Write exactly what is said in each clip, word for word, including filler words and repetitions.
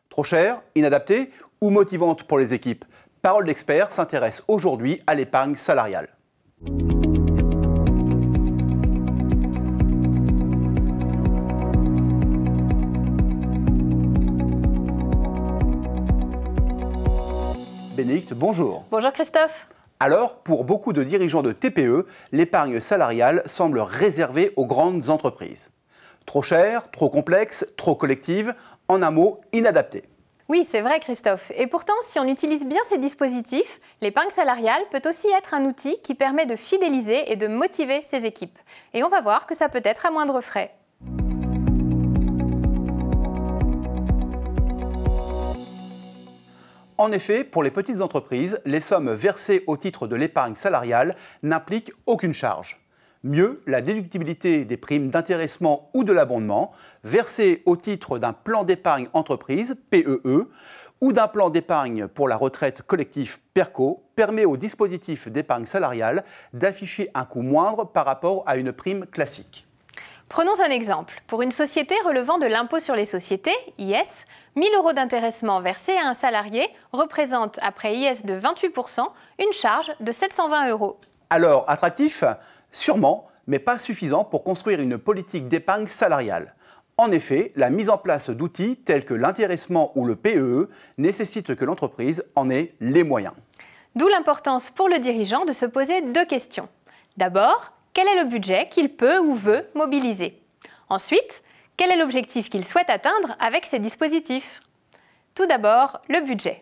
Trop cher, inadapté ou motivante pour les équipes? Parole d'expert s'intéresse aujourd'hui à l'épargne salariale. Bénédicte, bonjour. Bonjour Christophe. Alors, pour beaucoup de dirigeants de T P E, l'épargne salariale semble réservée aux grandes entreprises. Trop cher, trop complexe, trop collective, en un mot, inadaptée. Oui, c'est vrai Christophe. Et pourtant, si on utilise bien ces dispositifs, l'épargne salariale peut aussi être un outil qui permet de fidéliser et de motiver ses équipes. Et on va voir que ça peut être à moindre frais. En effet, pour les petites entreprises, les sommes versées au titre de l'épargne salariale n'impliquent aucune charge. Mieux, la déductibilité des primes d'intéressement ou de l'abondement versées au titre d'un plan d'épargne entreprise, P E E, ou d'un plan d'épargne pour la retraite collectif PERCO permet au dispositif d'épargne salariale d'afficher un coût moindre par rapport à une prime classique. Prenons un exemple. Pour une société relevant de l'impôt sur les sociétés, I S, mille euros d'intéressement versés à un salarié représente, après I S de vingt-huit pour cent, une charge de sept cent vingt euros. Alors, attractif? Sûrement, mais pas suffisant pour construire une politique d'épargne salariale. En effet, la mise en place d'outils tels que l'intéressement ou le P E E nécessite que l'entreprise en ait les moyens. D'où l'importance pour le dirigeant de se poser deux questions. D'abord, quel est le budget qu'il peut ou veut mobiliser? Ensuite, quel est l'objectif qu'il souhaite atteindre avec ces dispositifs? Tout d'abord, le budget.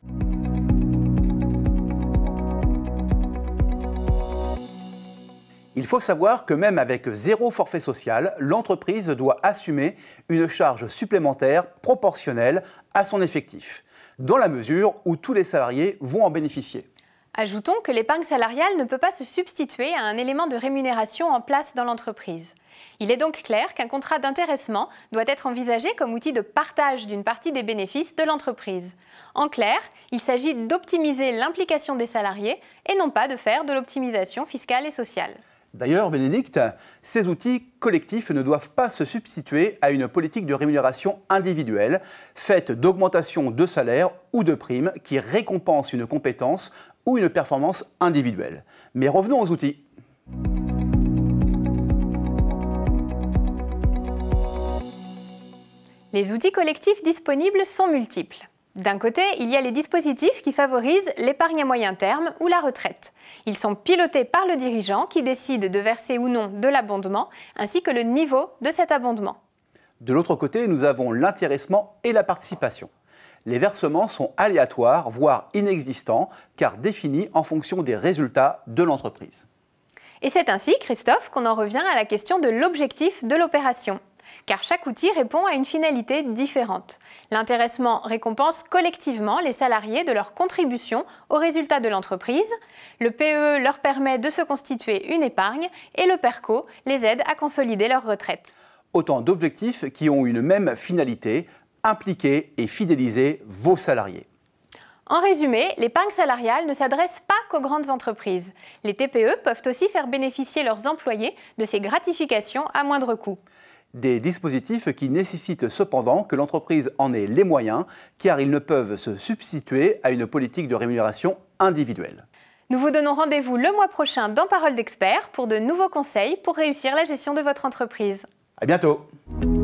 Il faut savoir que même avec zéro forfait social, l'entreprise doit assumer une charge supplémentaire proportionnelle à son effectif, dans la mesure où tous les salariés vont en bénéficier. Ajoutons que l'épargne salariale ne peut pas se substituer à un élément de rémunération en place dans l'entreprise. Il est donc clair qu'un contrat d'intéressement doit être envisagé comme outil de partage d'une partie des bénéfices de l'entreprise. En clair, il s'agit d'optimiser l'implication des salariés et non pas de faire de l'optimisation fiscale et sociale. D'ailleurs, Bénédicte, ces outils collectifs ne doivent pas se substituer à une politique de rémunération individuelle, faite d'augmentation de salaire ou de primes qui récompense une compétence ou une performance individuelle. Mais revenons aux outils. Les outils collectifs disponibles sont multiples. D'un côté, il y a les dispositifs qui favorisent l'épargne à moyen terme ou la retraite. Ils sont pilotés par le dirigeant qui décide de verser ou non de l'abondement, ainsi que le niveau de cet abondement. De l'autre côté, nous avons l'intéressement et la participation. Les versements sont aléatoires, voire inexistants, car définis en fonction des résultats de l'entreprise. Et c'est ainsi, Christophe, qu'on en revient à la question de l'objectif de l'opération. Car chaque outil répond à une finalité différente. L'intéressement récompense collectivement les salariés de leur contribution aux résultats de l'entreprise, le P E E leur permet de se constituer une épargne et le PERCO les aide à consolider leur retraite. Autant d'objectifs qui ont une même finalité, impliquer et fidéliser vos salariés. En résumé, l'épargne salariale ne s'adresse pas qu'aux grandes entreprises. Les T P E peuvent aussi faire bénéficier leurs employés de ces gratifications à moindre coût. Des dispositifs qui nécessitent cependant que l'entreprise en ait les moyens, car ils ne peuvent se substituer à une politique de rémunération individuelle. Nous vous donnons rendez-vous le mois prochain dans Parole d'expert pour de nouveaux conseils pour réussir la gestion de votre entreprise. À bientôt.